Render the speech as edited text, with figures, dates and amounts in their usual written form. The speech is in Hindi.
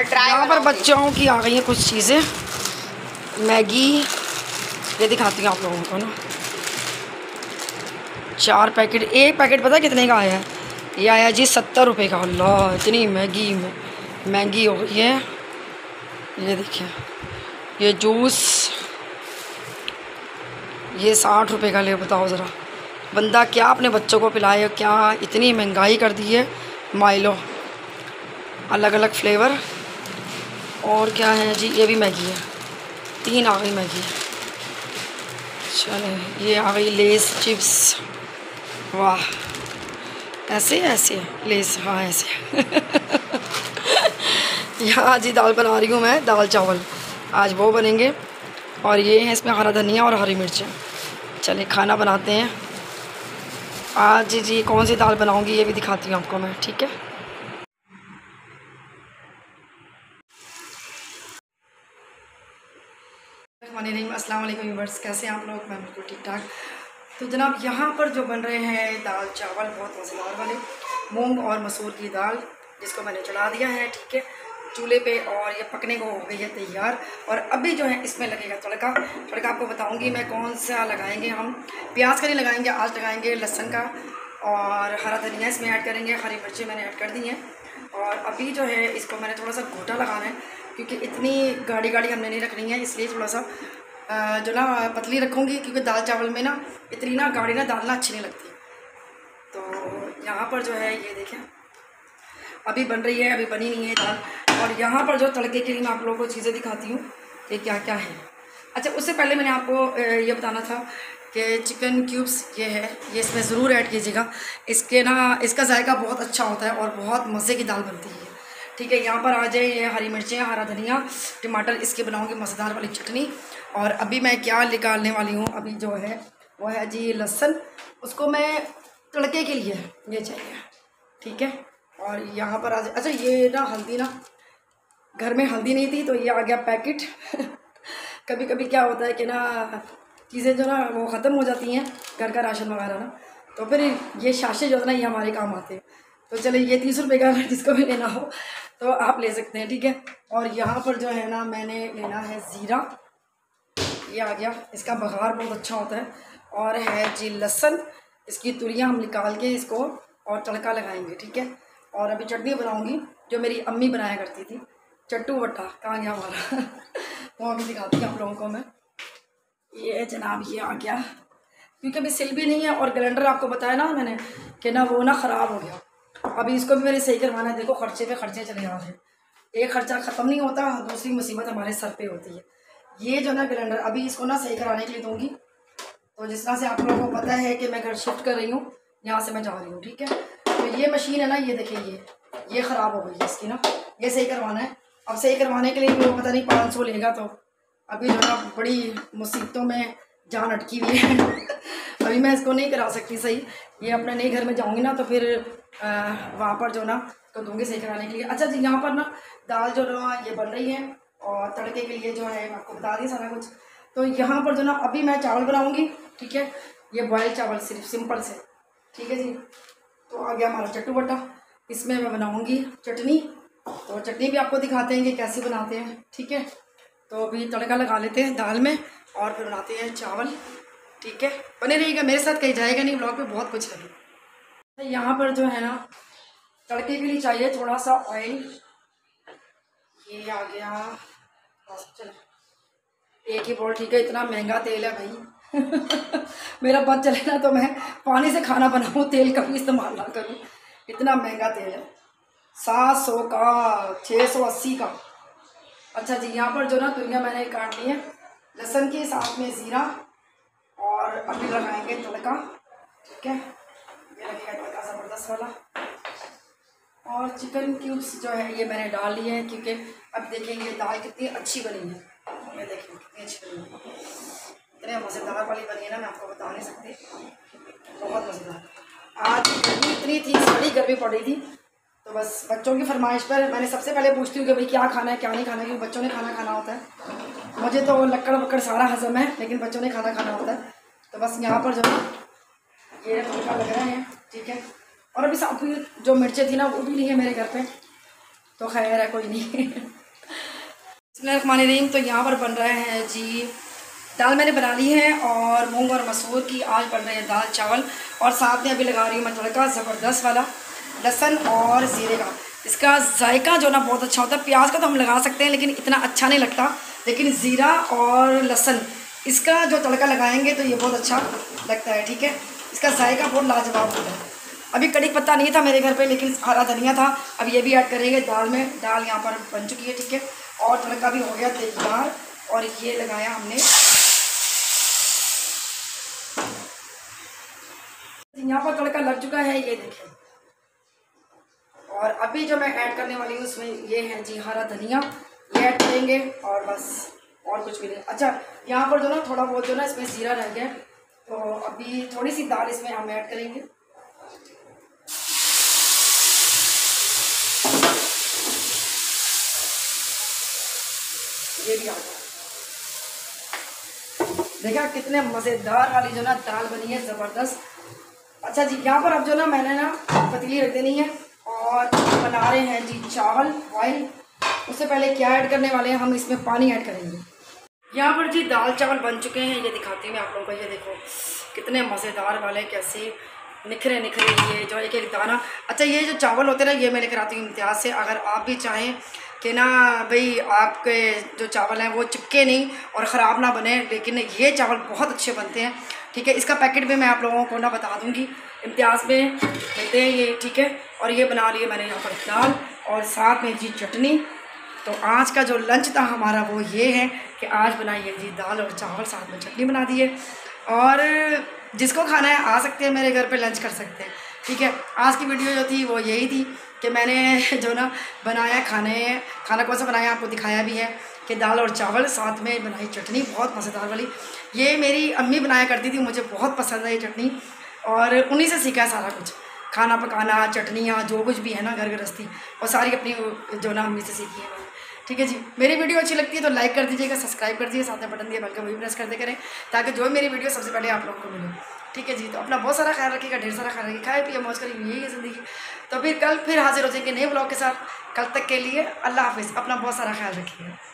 ड्राई। यहाँ पर बच्चों की आ गई हैं कुछ चीज़ें, मैगी, ये दिखाती हूँ आप लोगों को ना। 4 पैकेट, एक पैकेट पता है कितने का आया है? ये आया जी 70 रुपये का। अल्लाह, इतनी महंगी हो गई है। ये देखिए, ये जूस ये 60 रुपये का। ले बताओ ज़रा, बंदा क्या अपने बच्चों को पिलाए, क्या इतनी महंगाई कर दी है। माइलो अलग अलग फ्लेवर, और क्या है जी, ये भी मैगी है, 3 आ गई मैगी। चले, ये आ गई लेस चिप्स। वाह, ऐसे लेस, हाँ ऐसे। यहाँ जी दाल बना रही हूँ मैं, दाल चावल आज वो बनेंगे। और ये है इसमें हरा धनिया और हरी मिर्चें। चलिए खाना बनाते हैं। आज जी कौन सी दाल बनाऊँगी ये भी दिखाती हूँ आपको मैं, ठीक है। अस्सलाम वालेकुम व्यूअर्स, कैसे हैं आप लोग? मैं बिल्कुल ठीक ठाक। तो जनाब यहाँ पर जो बन रहे हैं दाल चावल, बहुत मज़ेदार वाले, मूंग और मसूर की दाल, जिसको मैंने चढ़ा दिया है, ठीक है, चूल्हे पे, और ये पकने को हो गई है तैयार। और अभी जो है इसमें लगेगा तड़का। आपको बताऊंगी मैं कौन सा लगाएंगे हम। प्याज का नहीं लगाएंगे, आज लगाएंगे लहसुन का, और हरा धनिया इसमें ऐड करेंगे, हरी मिर्ची मैंने ऐड कर दी हैं। और अभी जो है इसको मैंने थोड़ा सा घोटा लगाना है, क्योंकि इतनी गाढ़ी हमने नहीं रखनी है, इसलिए थोड़ा सा जो ना पतली रखूँगी, क्योंकि दाल चावल में ना इतनी ना गाढ़ी ना दाल ना अच्छी नहीं लगती। तो यहाँ पर जो है ये देखें अभी बन रही है, अभी बनी नहीं है दाल। और यहाँ पर जो तड़के के लिए मैं आप लोगों को चीज़ें दिखाती हूँ कि क्या क्या है। अच्छा, उससे पहले मैंने आपको ये बताना था कि चिकन क्यूब्स ये है, ये इसमें ज़रूर ऐड कीजिएगा। इसका जायका बहुत अच्छा होता है और बहुत मज़े की दाल बनती है, ठीक है। यहाँ पर आ जाए ये हरी मिर्चें, हरा धनिया, टमाटर, इसके बनाऊँगी मज़ेदार वाली चटनी। और अभी मैं क्या निकालने वाली हूँ, अभी जो है वो है जी लहसुन, उसको मैं तड़के के लिए ये चाहिए, ठीक है। और यहाँ पर आ जाए, अच्छा ये ना हल्दी ना, घर में हल्दी नहीं थी तो ये आ गया पैकेट। कभी कभी क्या होता है कि ना चीज़ें जो ना वो ख़त्म हो जाती हैं, घर का राशन वगैरह ना, तो फिर ये शाशे जो है ना ये हमारे काम आते हैं। तो चले, ये 30 रुपये का जिसको भी लेना हो तो आप ले सकते हैं, ठीक है। और यहाँ पर जो है ना मैंने लेना है ज़ीरा, ये आ गया, इसका बघार बहुत अच्छा होता है। और है जी लहसुन, इसकी तुरियाँ हम निकाल के इसको और तड़का लगाएंगे, ठीक है। और अभी चटनी बनाऊंगी जो मेरी अम्मी बनाया करती थी, चट्टू बट्टा, कहाँ गया हमारा। वो अभी दिखाती हूँ आप लोगों को मैं। ये जनाब ये आ गया, क्योंकि अभी सिल भी नहीं है, और ग्राइंडर आपको बताया ना मैंने कि ना वो ना ख़राब हो गया। अभी इसको भी मैंने सही करवाना है। देखो खर्चे पे खर्चे चले आ रहे हैं, एक खर्चा ख़त्म नहीं होता, दूसरी मुसीबत हमारे सर पे होती है। ये जो ना ग्राइंडर, अभी इसको ना सही कराने के लिए दूँगी। तो जिस तरह से आप लोगों को पता है कि मैं घर शिफ्ट कर रही हूँ, यहाँ से मैं जा रही हूँ, ठीक है। तो ये मशीन है ना, ये देखिए ये ख़राब हो गई है इसकी ना, ये सही करवाना है। अब सही करवाने के लिए भी वो पता नहीं 500 लेगा, तो अभी जो ना बड़ी मुसीबतों में जान अटकी हुई है। अभी मैं इसको नहीं करा सकती सही, ये अपने नए घर में जाऊँगी ना तो फिर वहाँ पर जो ना तो दूँगी सही कराने के लिए। अच्छा जी, यहाँ पर ना दाल जो ना ये बन रही है, और तड़के के लिए जो है आपको बता दी सारा कुछ। तो यहाँ पर जो ना अभी मैं चावल बनाऊँगी, ठीक है, ये बॉयल चावल सिर्फ सिंपल से, ठीक है जी। तो आ गया हमारा चट्टू बट्टा, इसमें मैं बनाऊँगी चटनी। तो चटनी भी आपको दिखाते हैं कि कैसे बनाते हैं, ठीक है। तो अभी तड़का लगा लेते हैं दाल में और फिर बनाते हैं चावल, ठीक है। बने रहिएगा मेरे साथ, कहीं जाएगा नहीं, ब्लॉग पे बहुत कुछ है। यहाँ पर जो है ना तड़के के लिए चाहिए थोड़ा सा ऑयल, ये आ गया, चलो एक ही बोल, ठीक है। इतना महंगा तेल है भाई। मेरा पता चले ना तो मैं पानी से खाना बनाऊँ, तेल का भी इस्तेमाल ना करूँ, इतना महंगा तेल है। 700 का, 680 का। अच्छा जी, यहाँ पर जो ना तुरियाँ मैंने काट ली है, लहसुन के साथ में ज़ीरा, और अभी लगाएंगे तड़का, ठीक है। ये लगेगा तड़का ज़बरदस्त वाला। और चिकन क्यूब्स जो है ये मैंने डाल लिए हैं, क्योंकि अब देखेंगे दाल कितनी अच्छी बनी है। ये देखिए कितनी अच्छी बनी है, इतने मज़ेदार वाली बनी है ना, मैं आपको बता नहीं सकती, बहुत मज़ेदार। आज गर्मी इतनी थी, बड़ी गर्मी पड़ रही थी, तो बस बच्चों की फरमाइश पर मैंने सबसे पहले पूछती हूँ कि भाई क्या खाना है क्या नहीं खाना है, क्योंकि बच्चों ने खाना खाना होता है। मुझे तो लक्कड़ वक्कड़ सारा हजम है, लेकिन बच्चों ने खाना खाना होता है। तो बस यहाँ पर जो है ये तड़का लग रहा है, ठीक है। और अभी साथ में जो मिर्चें थी ना वो भी नहीं है मेरे घर पे, तो खैर है, कोई नहीं। बिस्मिल्लाहिर्रहमानिर्रहीम। तो यहाँ पर बन रहे हैं जी, दाल मैंने बना ली है और मूंग और मसूर की आज बन रहे हैं दाल चावल। और साथ में अभी लगा रही हूँ मैं तड़का ज़बरदस्त वाला लहसुन और ज़ीरे का। इसका जायका जो ना बहुत अच्छा होता है। प्याज का तो हम लगा सकते हैं लेकिन इतना अच्छा नहीं लगता, लेकिन ज़ीरा और लहसुन इसका जो तड़का लगाएंगे तो ये बहुत अच्छा लगता है। ठीक है, इसका जायका बहुत लाजवाब होता है। अभी कड़ी पत्ता नहीं था मेरे घर पे, लेकिन हरा धनिया था। अब ये भी ऐड करेंगे दाल में। दाल यहाँ पर बन चुकी है, ठीक है, और तड़का भी हो गया तैयार। और ये लगाया हमने, यहाँ पर तड़का लग चुका है, ये देखिए। और अभी जो मैं ऐड करने वाली हूँ उसमें ये है जी हरा धनिया, ये ऐड करेंगे और बस, और कुछ भी नहीं। अच्छा, यहाँ पर जो ना थोड़ा बहुत जो ना इसमें जीरा रह गया, तो अभी थोड़ी सी दाल इसमें हम ऐड करेंगे। ये भी आ गया। देखा कितने मज़ेदार वाली जो ना दाल बनी है, ज़बरदस्त। अच्छा जी, यहाँ पर अब जो ना मैंने ना पतीली रख देनी है और बना रहे हैं जी चावल बॉयल। उससे पहले क्या ऐड करने वाले हैं, हम इसमें पानी ऐड करेंगे। यहाँ पर जी दाल चावल बन चुके हैं, ये दिखाती हूँ मैं आप लोगों को। ये देखो कितने मज़ेदार वाले, कैसे निखरे निखरे ये जो एक एक दाना। अच्छा, ये जो चावल होते हैं ना, ये मैं लेकर आती हूँ इम्तियाज़ से। अगर आप भी चाहें कि ना भाई आपके जो चावल हैं वो चिपके नहीं और ख़राब ना बने, लेकिन ये चावल बहुत अच्छे बनते हैं। ठीक है, इसका पैकेट भी मैं आप लोगों को ना बता दूँगी, इम्तियाज़ में मिलते हैं ये। ठीक है, और ये बना लिए मैंने यहाँ पर दाल और साथ में जी चटनी। तो आज का जो लंच था हमारा वो ये है कि आज बनाई है जी दाल और चावल, साथ में चटनी बना दी है। और जिसको खाना है आ सकते हैं मेरे घर पे, लंच कर सकते हैं। ठीक है, आज की वीडियो जो थी वो यही थी कि मैंने जो ना बनाया खाना कौन सा बनाया आपको दिखाया भी है कि दाल और चावल, साथ में बनाई चटनी बहुत मज़ेदार वाली। ये मेरी अम्मी बनाया करती थी, मुझे बहुत पसंद है ये चटनी, और उन्हीं से सीखा है सारा कुछ, खाना पकाना, चटनियाँ, जो कुछ भी है ना घर गृहस्थी, और सारी अपनी जो ना अम्मी से सीखी है मैंने। ठीक है जी, मेरी वीडियो अच्छी लगती है तो लाइक कर दीजिएगा, सब्सक्राइब कर दीजिए, साथ में बटन दिए बल्कि वही प्रेस करते करें ताकि जो मेरी वीडियो सबसे पहले आप लोग को मिले। ठीक है जी, तो अपना बहुत सारा ख्याल रखिएगा, ढेर सारा ख्याल रखिए, खाए पिए मौज करिए, यही है ज़िंदगी। तो फिर कल फिर हाजिर हो जाएंगे नए ब्लॉग के साथ। कल तक के लिए अल्लाह हाफिज़, अपना बहुत सारा ख्याल रखिएगा।